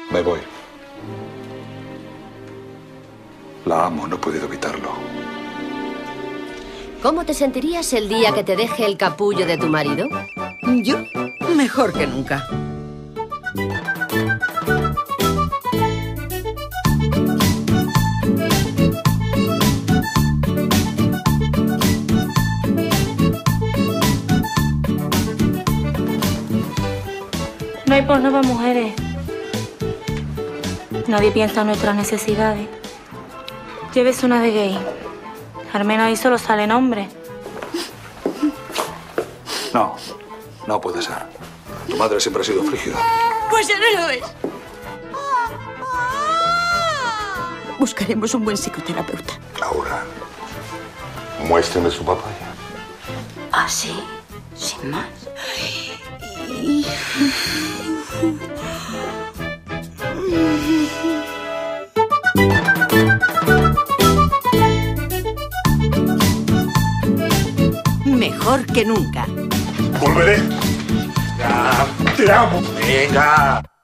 Me voy. La amo, no he podido evitarlo. ¿Cómo te sentirías el día que te deje el capullo de tu marido? Yo, mejor que nunca. No hay porno para mujeres. Nadie piensa en nuestras necesidades. Llévese una de gay. Al menos ahí solo salen hombres. No, no puede ser. Tu madre siempre ha sido frígida. Pues ya no lo es. Buscaremos un buen psicoterapeuta. Laura, muéstrame su papaya. ¿Ah, sí? Sin más. Mejor que nunca. Volveré. Ya, te amo. Venga.